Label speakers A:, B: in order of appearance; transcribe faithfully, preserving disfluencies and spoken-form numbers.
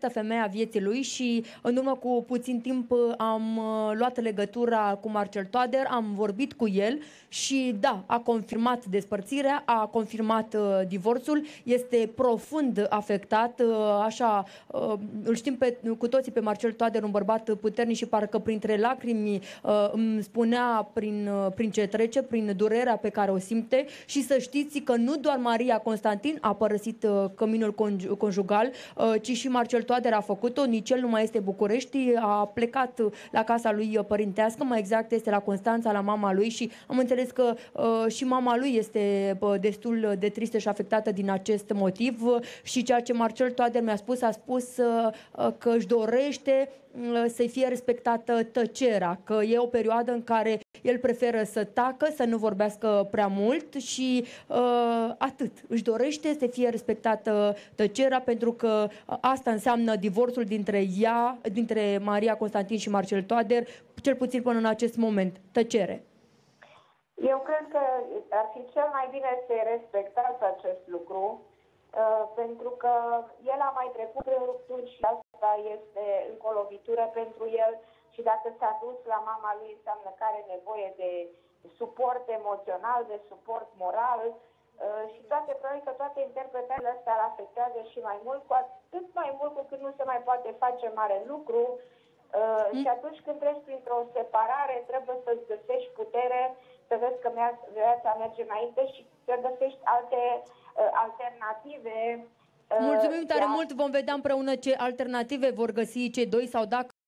A: perfectă femeie a vieții lui și în urmă cu puțin timp am luat legătura cu Marcel Toader, am vorbit cu el și da, a confirmat despărțirea, a confirmat uh, divorțul, este profund afectat, uh, așa, uh, îl știm pe, cu toții pe Marcel Toader, un bărbat puternic și parcă printre lacrimi uh, îmi spunea prin, uh, prin ce trece, prin durerea pe care o simte și să știți că nu doar Maria Constantin a părăsit uh, căminul conj conjugal, uh, ci și Marcel Toader a făcut-o, nici el nu mai este București, a plecat la casa lui părintească, mai exact este la Constanța, la mama lui și am înțeles că uh, și mama lui este uh, destul de tristă și afectată din acest motiv uh, și ceea ce Marcel Toader mi-a spus, a spus uh, că își dorește uh, să fie respectată tăcerea, că e o perioadă în care el preferă să tacă, să nu vorbească prea mult și uh, atât. Își dorește să fie respectată tăcerea pentru că asta înseamnă divorțul dintre ea, dintre Maria Constantin și Marcel Toader, cel puțin până în acest moment. Tăcere.
B: Eu cred că ar fi cel mai bine să-i respectați acest lucru, uh, pentru că el a mai trecut prin rupturi și asta este încă o lovitură pentru el și dacă s-a dus la mama lui înseamnă că are nevoie de suport emoțional, de suport moral uh, și toate, probabil că toate interpretările astea îl afectează și mai mult, cu atât mai mult cu cât nu se mai poate face mare lucru. Uh, mm. Și atunci când treci printr-o separare, trebuie să-ți găsești putere, să vezi că viața merge înainte și să găsești alte uh, alternative.
A: Mulțumim tare mult, vom vedea împreună ce alternative vor găsi cei doi sau dacă